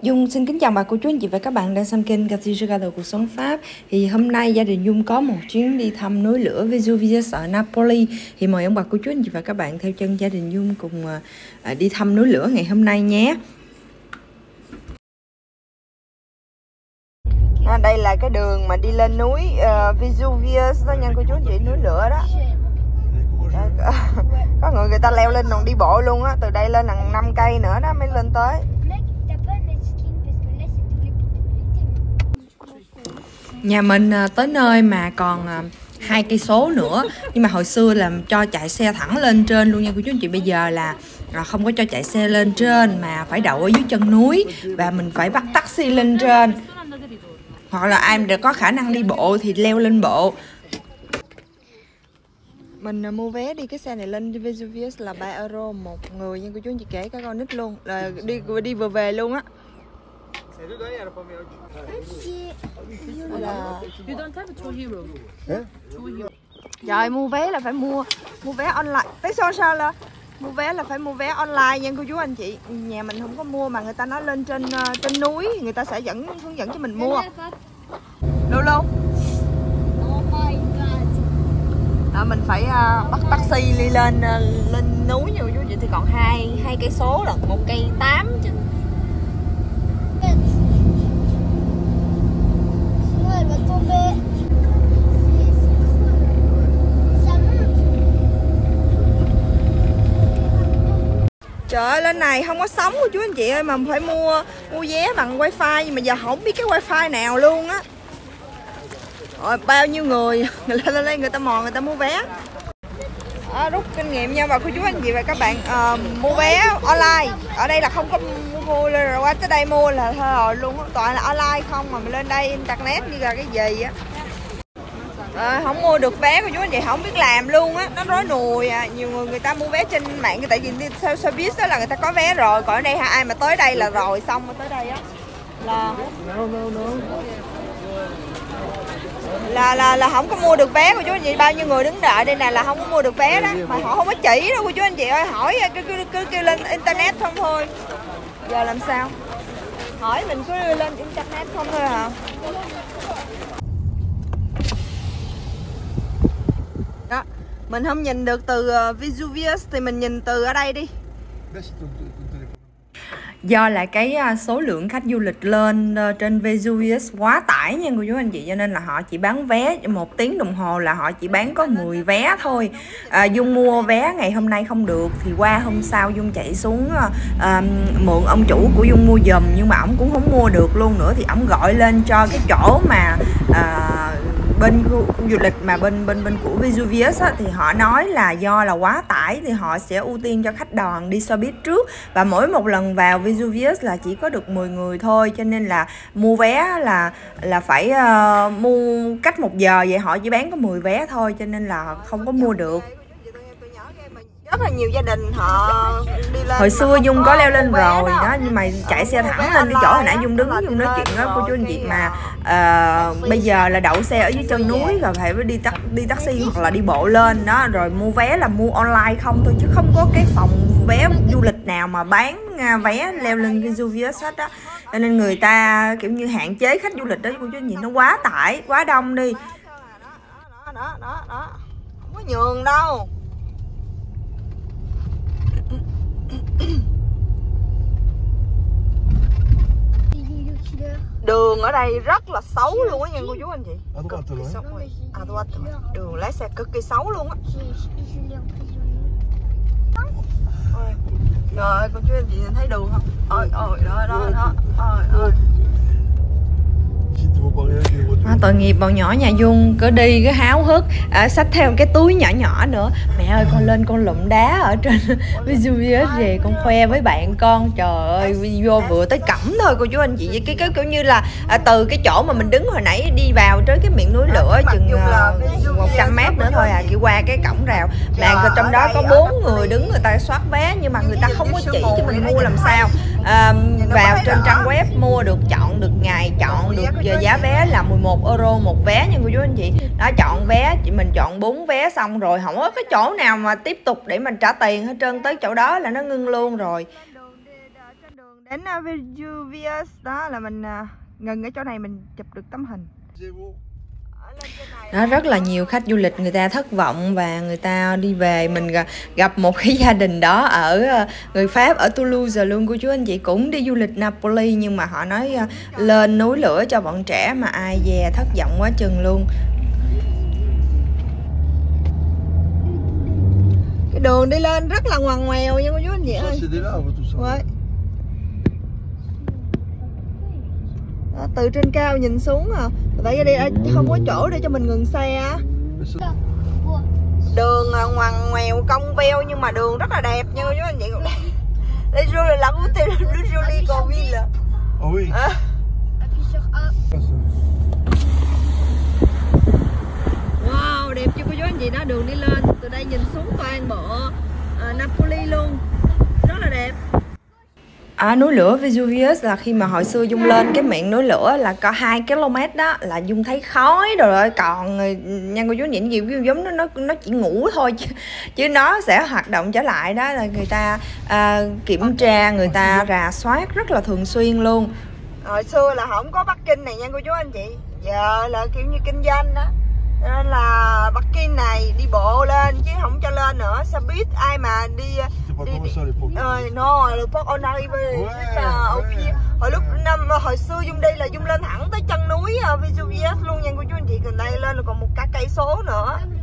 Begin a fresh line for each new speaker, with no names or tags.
Dung xin kính chào bà cô chú anh chị và các bạn đang xem kênh Katy cuộc sống Pháp. Thì hôm nay gia đình Dung có một chuyến đi thăm núi lửa Vesuvius ở Napoli. Thì mời ông bà cô chú anh chị và các bạn theo chân gia đình Dung cùng đi thăm núi lửa ngày hôm nay nhé. Đây là cái đường mà đi lên núi Vesuvius đó nha cô chú anh chị, núi lửa đó. Có người ta leo lên còn đi bộ luôn á, từ đây lên là 5 cây nữa đó mới lên tới. Nhà mình tới nơi mà còn 2 cây số nữa, nhưng mà hồi xưa là cho chạy xe thẳng lên trên luôn nha cô chú anh chị. Bây giờ là không có cho chạy xe lên trên mà phải đậu ở dưới chân núi và mình phải bắt taxi lên trên, hoặc là ai đã có khả năng đi bộ thì leo lên bộ. Mình mua vé đi cái xe này lên Vesuvius là 3 euro một người nha cô chú anh chị, kể cả con nít luôn, là đi vừa về luôn á. Trời, mua vé là phải mua vé online. Sao là mua vé là phải mua vé online nha cô chú anh chị. Nhà mình không có mua mà người ta nói lên trên núi người ta sẽ hướng dẫn cho mình mua. Luôn. Đó, mình phải bắt taxi đi lên núi nha cô chú anh chị, thì còn hai cây số là 1 cây 8 chứ. Trời ơi, lên này không có sóng cô chú anh chị ơi, mà phải mua vé bằng wifi, nhưng mà giờ không biết cái wifi nào luôn á. Rồi bao nhiêu người lên đây người ta mò người ta mua vé. Rút kinh nghiệm nha bà cô chú anh chị và các bạn, mua vé online ở đây là không có mua rồi qua tới đây mua là thôi rồi luôn, toàn là online không, mà mình lên đây internet như là cái gì á. Không mua được vé cô chú anh chị, không biết làm luôn á, nó rối nùi à. Nhiều người ta mua vé trên mạng, tại vì đi theo xe buýt đó là người ta có vé rồi, còn ở đây ai mà tới đây là rồi xong rồi tới đây á là không có mua được vé cô chú anh chị. Bao nhiêu người đứng đợi đây nè là không có mua được vé đó, mà họ không có chỉ đâu cô chú anh chị ơi, hỏi cứ kêu lên internet không thôi. Giờ làm sao hỏi mình cứ lên internet không thôi hả? Đó, mình không nhìn được từ Vesuvius thì mình nhìn từ ở đây đi. Do là cái số lượng khách du lịch lên trên Vesuvius quá tải nha cô chú anh chị, cho nên là họ chỉ bán vé 1 tiếng đồng hồ là họ chỉ bán có 10 vé thôi. Dung mua vé ngày hôm nay không được thì qua hôm sau Dung chạy xuống mượn ông chủ của Dung mua giùm, nhưng mà ổng cũng không mua được luôn nữa, thì ổng gọi lên cho cái chỗ mà bên khu du lịch mà bên của Vesuvius á, thì họ nói là do là quá tải thì họ sẽ ưu tiên cho khách đoàn đi xe buýt trước, và mỗi một lần vào Vesuvius là chỉ có được 10 người thôi, cho nên là mua vé là phải mua cách 1 giờ, vậy họ chỉ bán có 10 vé thôi, cho nên là không có mua được. Rất là nhiều gia đình họ đi lên. Hồi xưa Dung có leo lên rồi đó, nhưng mà chạy xe thẳng lên cái chỗ hồi nãy Dung đứng Dung nói chuyện đó cô chú anh chị, mà bây giờ là đậu xe ở dưới chân núi và phải đi taxi hoặc là đi bộ lên đó, rồi mua vé là mua online không thôi, chứ không có cái phòng vé du lịch nào mà bán vé leo lên Vesuvius hết đó. Cho nên người ta kiểu như hạn chế khách du lịch đó cô chú anh chị, nó quá tải quá đông đi. Đó không có nhường đâu. Đường ở đây rất là xấu luôn á nha cô chú anh chị. Đường lái xe cực kỳ xấu luôn á. Rồi cô chú anh chị nhìn thấy đường không? Đó. Tội nghiệp bọn nhỏ nhà Dung cứ đi cứ háo hức xách theo cái túi nhỏ nữa. Mẹ ơi con lên con lụm đá ở trên Vesuvius về con khoe với bạn con. Trời ơi vô vừa tới cổng thôi cô chú anh chị, cái kiểu như là từ cái chỗ mà mình đứng hồi nãy đi vào tới cái miệng núi lửa chừng 100 mét nữa thôi à, chỉ qua cái cổng rào. Mà trong đó có 4 người đứng người ta soát vé, nhưng mà người ta không có chỉ cho mình mua làm sao. Vào trên trang web mua được, chọn được ngày, chọn được giá vé là 11 euro một vé nha cô chú anh chị. Đó, chọn vé mình chọn 4 vé xong rồi không có cái chỗ nào mà tiếp tục để mình trả tiền hết trơn, tới chỗ đó là nó ngưng luôn rồi. Đến Vesuvius đó là mình ngừng ở chỗ này mình chụp được tấm hình. Đó, rất là nhiều khách du lịch người ta thất vọng và người ta đi về. Mình gặp một cái gia đình đó ở người Pháp ở Toulouse luôn cô chú anh chị, cũng đi du lịch Napoli nhưng mà họ nói lên núi lửa cho bọn trẻ mà ai về thất vọng quá chừng luôn. Cái đường đi lên rất là ngoằn ngoèo nha cô chú anh chị ơi. Đó, từ trên cao nhìn xuống tại vì đây không có chỗ để cho mình ngừng xe. Đường ngoằn ngoèo cong veo nhưng mà đường rất là đẹp nha cô chú anh chị. Đây rồi là của tên Julie Coville. Wow, đẹp chưa cô chú anh chị đó, đường đi lên từ đây nhìn xuống toàn bộ Napoli luôn, rất là đẹp. Núi lửa Vesuvius là khi mà hồi xưa Dung lên cái miệng núi lửa là có 2 km đó là Dung thấy khói rồi, còn nha cô chú nhìn gì giống nó chỉ ngủ thôi chứ nó sẽ hoạt động trở lại. Đó là người ta kiểm tra, người ta rà soát rất là thường xuyên luôn. Hồi xưa là không có Bắc Kinh này nha cô chú anh chị, giờ là kiểu như kinh doanh đó nên là Bắc Kinh này đi bộ lên chứ không cho lên nữa. Xe buýt ai mà đi no, le port on arrive hồi xưa Dung đi là Dung lên thẳng tới chân núi Vesuvius luôn nha cô chú anh chị, gần đây lên là còn một cả cây số nữa.